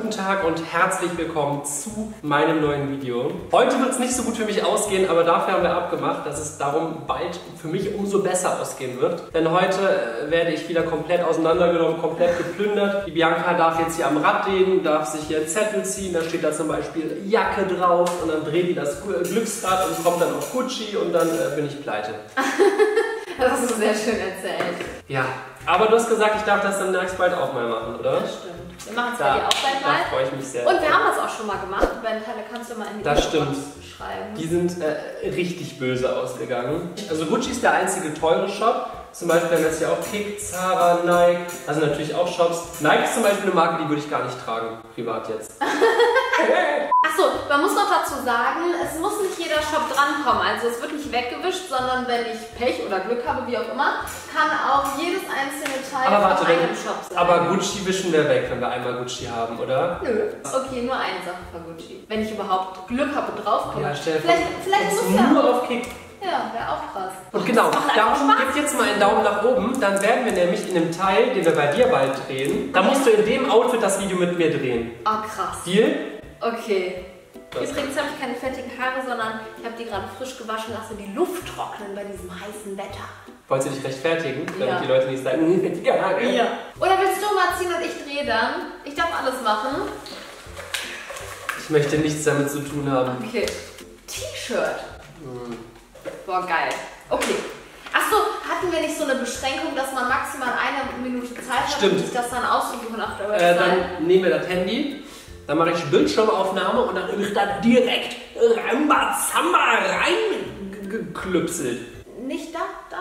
guten Tag und herzlich willkommen zu meinem neuen Video. Heute wird es nicht so gut für mich ausgehen, aber dafür haben wir abgemacht, dass es darum bald für mich umso besser ausgehen wird. Denn heute werde ich wieder komplett auseinandergenommen, komplett geplündert. Die Bianca darf jetzt hier am Rad drehen, darf sich hier einen Zettel ziehen, da steht da zum Beispiel Jacke drauf und dann dreht die das Glücksrad und kommt dann auf Gucci und dann bin ich pleite. Das hast du sehr schön erzählt. Ja, aber du hast gesagt, ich darf das dann nächstes bald auch mal machen, oder? Das stimmt. Wir machen es bei dir auch bald mal. Da freue ich mich sehr. Und wir haben das auch schon mal gemacht. Die beiden Teile kannst du mal in die Das stimmt. schreiben. Die sind richtig böse ausgegangen. Also Gucci ist der einzige teure Shop. Zum Beispiel haben wir jetzt hier auch Kick, Zara, Nike. Also natürlich auch Shops. Nike ist zum Beispiel eine Marke, die würde ich gar nicht tragen, privat jetzt. Achso, man muss noch dazu sagen, es muss nicht jeder Shop drankommen. Also es wird nicht weggewischt, sondern wenn ich Pech oder Glück habe, wie auch immer, kann auch jedes einzelne Teil von einem Shop sein. Aber Gucci wischen wir weg, wenn wir einmal Gucci haben, oder? Nö. Okay, nur eine Sache von Gucci. Wenn ich überhaupt Glück habe und draufkomme. Ja, vielleicht muss ja nur auf Kick. Ja, wäre auch krass. Und genau, darum gebt jetzt mal einen Daumen nach oben, dann werden wir nämlich in dem Teil, den wir bei dir bald drehen, da musst du in dem Outfit das Video mit mir drehen. Oh, krass. Deal? Okay. Übrigens habe ich keine fettigen Haare, sondern ich habe die gerade frisch gewaschen, lasse die Luft trocknen bei diesem heißen Wetter. Wolltest du dich rechtfertigen, damit ja. die Leute nicht sagen, fettige Haare? Ja. Oder willst du mal ziehen und ich drehe dann? Ich darf alles machen. Ich möchte nichts damit zu tun haben. Okay. T-Shirt. Boah, geil. Okay. Achso, hatten wir nicht so eine Beschränkung, dass man maximal 1 Minute Zeit hat, um sich das dann auszusuchen auf der Website? Dann nehmen wir das Handy, dann mache ich Bildschirmaufnahme und dann wird da direkt Rambazamba reingeklüpselt. Nicht da?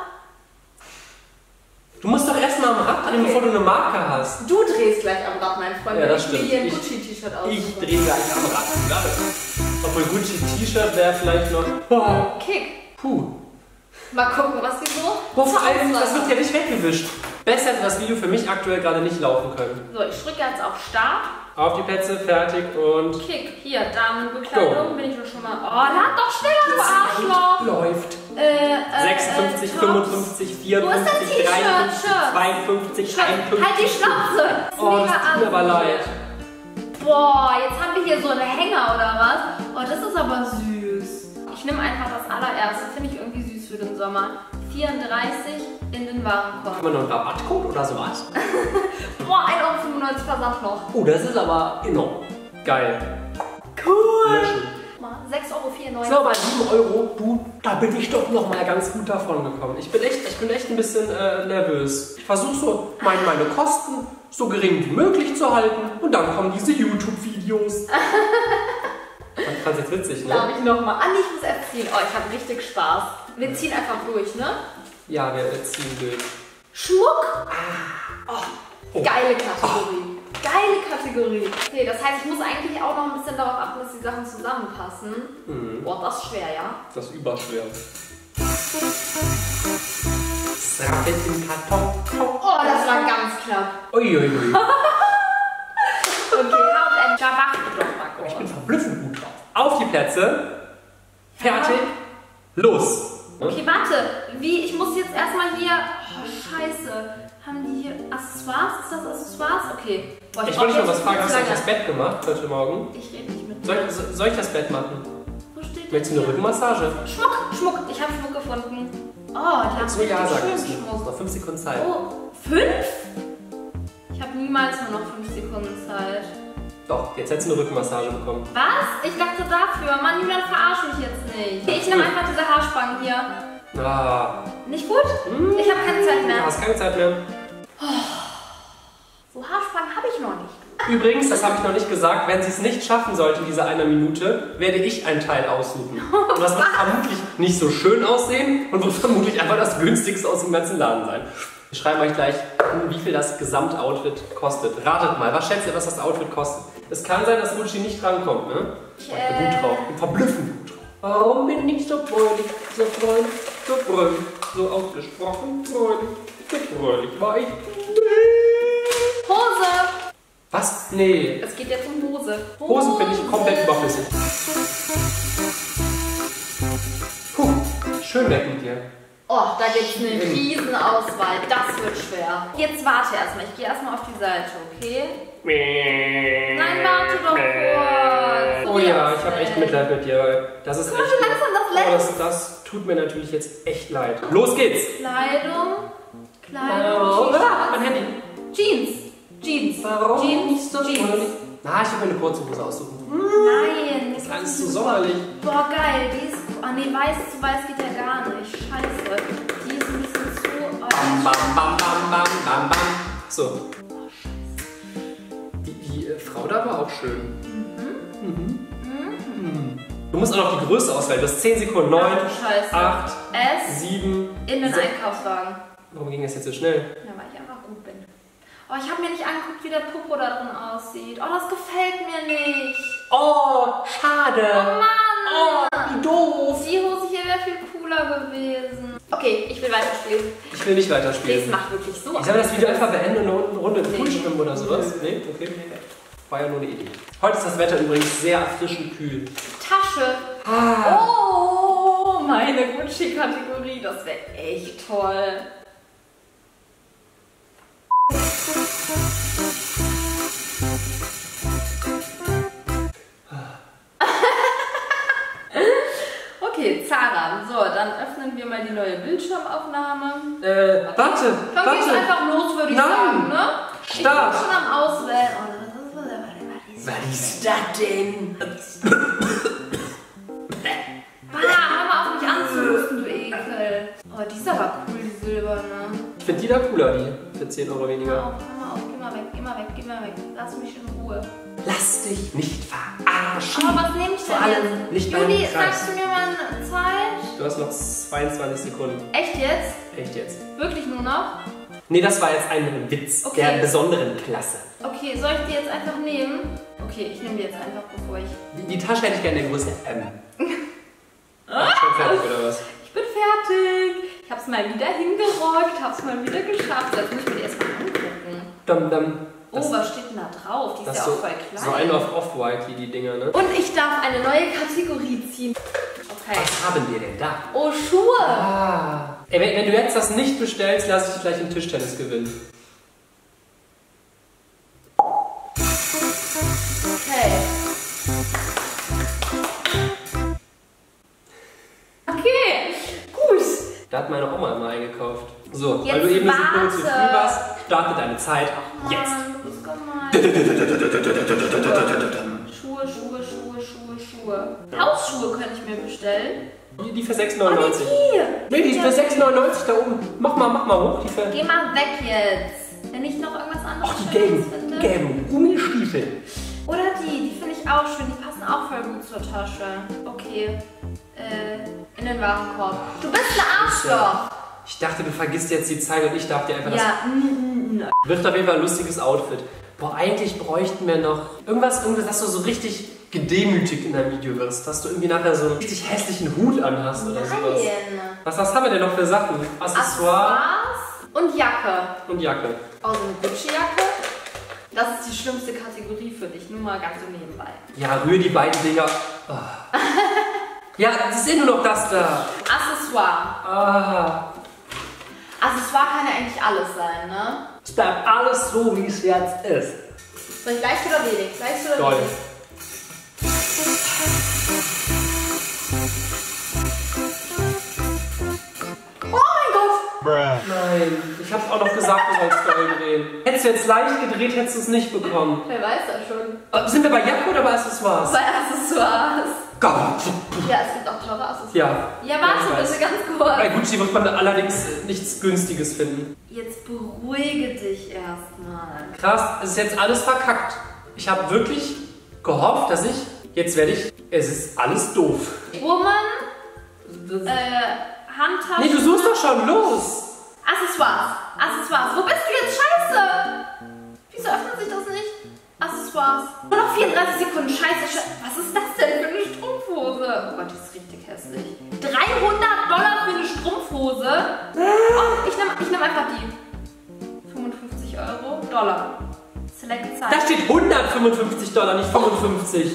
Du musst doch erstmal am Rad drehen, bevor du eine Marke hast. Du drehst gleich am Rad, mein Freund. Ja, das ich will stimmt. hier ein Gucci-T-Shirt aussuchen. Ich drehe gleich am Rad. Obwohl Gucci-T-Shirt wäre vielleicht noch... Oh. Kick. Puh. Mal gucken, was die so... Boah, vor allem, das wird ja nicht weggewischt. Besser hätte das Video für mich aktuell gerade nicht laufen können. So, ich drücke jetzt auf Start. Auf die Plätze, fertig und... Kick. Hier, Damenbekleidung. Bin ich doch schon mal... Oh, lad doch schneller, du Arschloch! Läuft. 56, 55, 54, Wo ist das 53, T-Shirt? 52, 51. Halt die Schnauze! Oh, das tut mir aber leid. Boah, jetzt haben wir hier so eine Hänger oder was? Oh, das ist aber süß. Ich nehme einfach das allererste. Finde ich irgendwie süß für den Sommer. 34 in den Warenkorb. Haben wir noch einen Rabattcode oder sowas? Boah, 1,95 € Versand noch. Oh, das ist aber enorm. Geil. Cool. Löschen. 6,94 €. So, bei 7 €, du, da bin ich doch noch mal ganz gut davon gekommen. Ich bin echt ein bisschen nervös. Ich versuche so meine Kosten so gering wie möglich zu halten und dann kommen diese YouTube-Videos. Ich fand's jetzt witzig, ne? Darf ich nochmal? Ah, ich muss erst ziehen. Oh, ich habe richtig Spaß. Wir ziehen einfach durch, ne? Ja, wir ziehen durch. Schmuck? Oh. Geile Kategorie. Geile Kategorie. Okay, das heißt, ich muss eigentlich auch noch ein bisschen darauf achten, dass die Sachen zusammenpassen. Boah, das ist schwer, ja? Das ist überschwer. Rabbit im Karton. Oh, das war ganz knapp. Uiuiui. Okay, Hauptend. Da mach ich doch mal kurz. Ich bin verblüffend gut drauf. Auf die Plätze. Fertig. Los. Okay, warte. Ich muss jetzt erstmal hier... Oh, scheiße. Haben die hier Accessoires? Ist das Accessoires? Okay. Boah, Ich wollte dich noch was fragen. Hast du das Bett gemacht heute Morgen? Ich rede nicht mit dir. Soll ich das Bett machen? Wo steht das? Möchtest du eine Rückenmassage? Schmuck. Ich habe Schmuck gefunden. Oh, ich habe so ja sagen schön Schmuck. Noch 5 Sekunden Zeit. Oh, 5? Ich habe niemals nur noch 5 Sekunden Zeit. Doch, jetzt hättest du eine Rückenmassage bekommen. Was? Ich dachte dafür. Mann, Julian, verarsch mich jetzt nicht. Okay, ich nehme einfach diese Haarspangen hier. Ah. Nicht gut? Ich habe keine Zeit mehr. Du hast keine Zeit mehr. So Haarspangen habe ich noch nicht. Übrigens, das habe ich noch nicht gesagt, wenn sie es nicht schaffen sollte in dieser 1 Minute, werde ich ein Teil aussuchen. Und das wird vermutlich nicht so schön aussehen und wird vermutlich einfach das günstigste aus dem ganzen Laden sein. Wir schreiben euch gleich, wie viel das Gesamtoutfit kostet. Ratet mal, was schätzt ihr, was das Outfit kostet? Es kann sein, dass Gucci nicht drankommt, ne? Ich bin gut drauf, ich bin verblüffend gut drauf. Warum bin ich so fröhlich, so ausgesprochen fröhlich, so fröhlich war ich. Hose! Was? Nee. Es geht jetzt um Hose. Hosen finde ich komplett überflüssig. Puh, schön weg mit dir. Oh, da gibt es eine Riesenauswahl. Das wird schwer. Jetzt warte erstmal. Ich gehe erstmal auf die Seite, okay? Nein, noch kurz. Oh ja, ich habe echt Mitleid mit dir. Das ist echt. Langsam das das tut mir natürlich jetzt echt leid. Los geht's! Kleidung. Mein Handy. Jeans. Warum Jeans. nicht so Jeans. Na, ich will mir eine kurze Hose aussuchen. Nein. Das ist zu sommerlich. Boah, geil. Die ist. Oh nee, weiß zu weiß geht ja gar nicht. Scheiße. Die ist ein bisschen zu. Oh, Bam, bam, bam, bam, bam, bam. So. Die Frau da war auch schön. Du musst auch noch die Größe auswählen. Du hast 10 Sekunden. 9, 8, 7. In den Einkaufswagen. Warum ging das jetzt so schnell? Ja, weil ich einfach gut bin. Oh, ich habe mir nicht angeguckt, wie der Popo da drin aussieht. Oh, das gefällt mir nicht. Oh, schade. Oh Mann. Oh, wie doof. Die Hose hier wäre viel cooler gewesen. Okay, ich will weiterspielen. Ich will nicht weiterspielen. Das macht wirklich so. Ich soll das Video einfach beenden und eine Runde im Pool schwimmen oder sowas? Nee? Okay. War ja nur eine Idee. Heute ist das Wetter übrigens sehr erfrischend kühl. Tasche. Oh, meine Gucci-Kategorie. Das wäre echt toll. Okay, Zara. So, dann öffnen wir mal die neue Bildschirmaufnahme. Warte. Dann geht's einfach los, würde ich sagen, ne? Start. Ich bin schon am Auswählen. Oh, was ist das denn? hör mal auf mich anzuhusten, du Ekel. Oh, die ist aber cool, die silberne. Ich finde die da cooler, die für 10 Euro weniger. Hör mal auf, geh mal weg. Lass mich in Ruhe. Lass dich nicht verarschen. Aber was nehme ich Vor denn allem jetzt? nicht Juli, beim Preis. sagst du mir mal eine Zeit? Du hast noch 22 Sekunden. Echt jetzt? Echt jetzt? Wirklich nur noch? Nee, das war jetzt ein Witz Okay. der besonderen Klasse. Okay, soll ich die jetzt einfach nehmen? Okay, ich nehme die jetzt einfach, bevor ich... Die Tasche hätte ich gerne in der Größe M. Schon fertig, oder was? Ich bin fertig. Ich hab's mal wieder hingerockt, hab's mal wieder geschafft. Jetzt muss ich mir die erstmal angucken. Dum. Oh, was steht denn da drauf? Die ist ja auch voll klein. So eine auf Off-White, die Dinger, ne? Und ich darf eine neue Kategorie ziehen. Okay. Was haben wir denn da? Oh, Schuhe. Ey, wenn du jetzt das nicht bestellst, lass ich dich gleich im Tischtennis gewinnen. Okay. Okay, gut. Da hat meine Oma immer eingekauft. So, Jetzt weil du eben so warte. kurz zu früh warst, starte deine Zeit jetzt. Mann, du bist gemein. Schuhe. Hausschuhe könnte ich mir bestellen. Die für 6,99. Nee, Die für 6,99 da oben. Mach mal hoch. Die für... Geh mal weg jetzt. Wenn ich noch irgendwas anderes Ach, die Schönes finde. gelben Gummistiefel. Oder die finde ich auch schön. Die passen auch voll gut zur Tasche. Okay. In den Warenkorb. Du bist ein Arschloch. Ich dachte, du vergisst jetzt die Zeit und ich darf dir einfach das... Ja, Wird auf jeden Fall ein lustiges Outfit. Boah, eigentlich bräuchten wir noch irgendwas, dass du so richtig gedemütigt in deinem Video wirst. Dass du irgendwie nachher so einen richtig hässlichen Hut anhast oder sowas. Nein. Was haben wir denn noch für Sachen? Accessoire und Jacke. und Jacke. Oh, so eine Gucci-Jacke. Das ist die schlimmste Kategorie für dich. Nur mal ganz so nebenbei. Ja, rühr die beiden Dinger. Oh. Ja, es ist nur noch das da. Accessoire. Accessoire kann ja eigentlich alles sein, ne? Es bleibt alles so, wie es jetzt ist. Soll ich leicht oder wenig? Leicht oder Toll. wenig? Oh mein Gott! Nein, ich hab's auch noch gesagt, du sollst doll drehen. Hättest du jetzt leicht gedreht, hättest du es nicht bekommen. Wer weiß das schon? Sind wir bei Jacke oder bei Accessoires? Bei Accessoires. Gott. Ja, es gibt auch teure Accessoires. Ja. Ja, warte bitte, ganz kurz. Bei Gucci wird man allerdings nichts Günstiges finden. Jetzt beruhige dich erstmal. Krass, es ist jetzt alles verkackt. Ich habe wirklich gehofft, dass ich... Jetzt werde ich... Es ist alles doof. Woman, Handtasche. Nee, du suchst doch schon, los! Accessoires. Wo bist du jetzt? Scheiße! Wieso öffnet sich das nicht? Accessoires. Nur noch 34 Sekunden. Scheiße. Was ist das denn für eine Strumpfhose? Oh Gott, die ist richtig hässlich. $300 für eine Strumpfhose? Oh, ich nehm einfach die. 55 Dollar. Select Size. Da steht $155, nicht 55.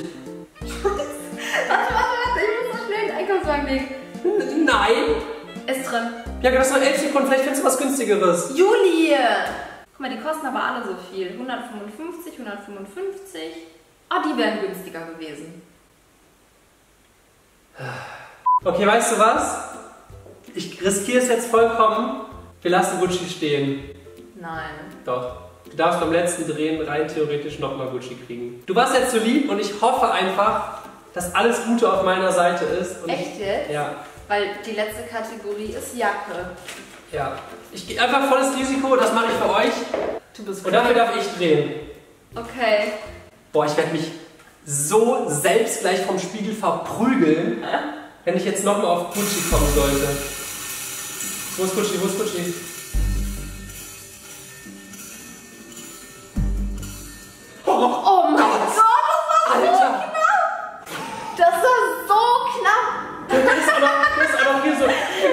Warte, ich muss noch schnell den Einkaufswagen legen. Nein! Ist drin. Ja, du hast noch 11 Sekunden, vielleicht findest du was günstigeres. Juli! Guck mal, die kosten aber alle so viel. 155, 155, Oh, die wären günstiger gewesen. Okay, weißt du was? Ich riskiere es jetzt vollkommen. Wir lassen Gucci stehen. Nein. Doch. Du darfst beim letzten Drehen rein theoretisch nochmal Gucci kriegen. Du warst jetzt so lieb und ich hoffe einfach, dass alles Gute auf meiner Seite ist. Und echt jetzt? Ja. Weil die letzte Kategorie ist Jacke. Ja. Ich gehe einfach volles Risiko, das mache ich für euch. Du bist und dafür darf ich drehen. Okay. Boah, ich werde mich so selbst gleich vom Spiegel verprügeln, wenn ich jetzt nochmal auf Gucci kommen sollte. Wo ist Gucci? Wo ist Gucci? Oh mein Gott, das war Alter. so knapp! Das war so knapp! Das ist auch noch hier so.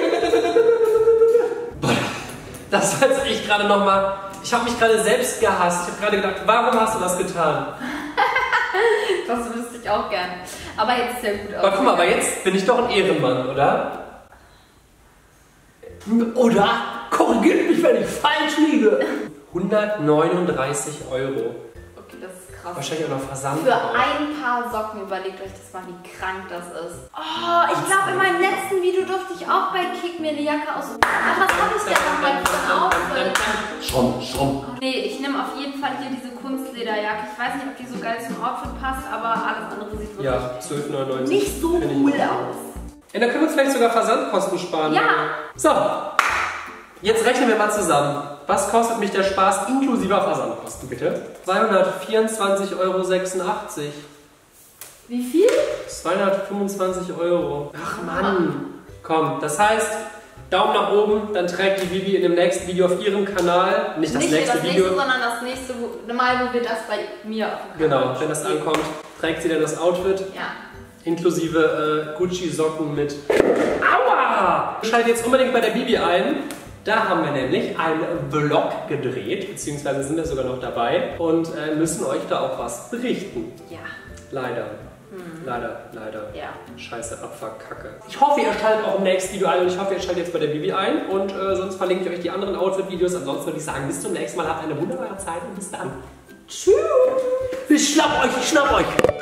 Das war jetzt echt gerade nochmal. Ich habe mich gerade selbst gehasst. Ich habe gerade gedacht, warum hast du das getan? Das wüsste ich auch gern. Aber jetzt ist ja gut aus. Aber guck mal, aber jetzt bin ich doch ein Ehrenmann, oder? Oder? Korrigiert mich, wenn ich falsch liege. 139 Euro. Okay, das ist krass. Wahrscheinlich auch noch Versand. Für ein Paar Socken, überlegt euch das mal, wie krank das ist. Oh, ich glaube, in meinem letzten Video durfte ich auch bei Kick mir eine Jacke aus. Ach, was habe ich denn nochmal für ein Outfit? Schon. Nee, ich nehme auf jeden Fall hier diese Kunstlederjacke. Ich weiß nicht, ob die so geil zum Outfit passt, aber alles andere sieht wirklich ja, 12,99. nicht so cool aus. Ja, dann können wir uns vielleicht sogar Versandkosten sparen. Ja. So, jetzt rechnen wir mal zusammen. Was kostet mich der Spaß inklusive Versandkosten, bitte? 224,86 Euro. Wie viel? 225 Euro. Ach Mann. Komm, das heißt, Daumen nach oben, dann trägt die Bibi in dem nächsten Video auf ihrem Kanal. Nicht das nächste Video, sondern das nächste Mal, wo wir das bei mir auf dem Kanal genau, wenn das ankommt, trägt sie dann das Outfit. Ja. Inklusive Gucci-Socken mit. Aua! Schaltet jetzt unbedingt bei der Bibi ein. Da haben wir nämlich einen Vlog gedreht, beziehungsweise sind wir sogar noch dabei und müssen euch da auch was berichten. Ja. Leider. Leider. Ja. Scheiße, Abfuck, Kacke. Ich hoffe, ihr schaltet auch im nächsten Video ein und ich hoffe, ihr schaltet jetzt bei der Bibi ein und sonst verlinke ich euch die anderen Outfit-Videos. Ansonsten würde ich sagen, bis zum nächsten Mal, habt eine wunderbare Zeit und bis dann. Tschüss! Ich schnapp euch!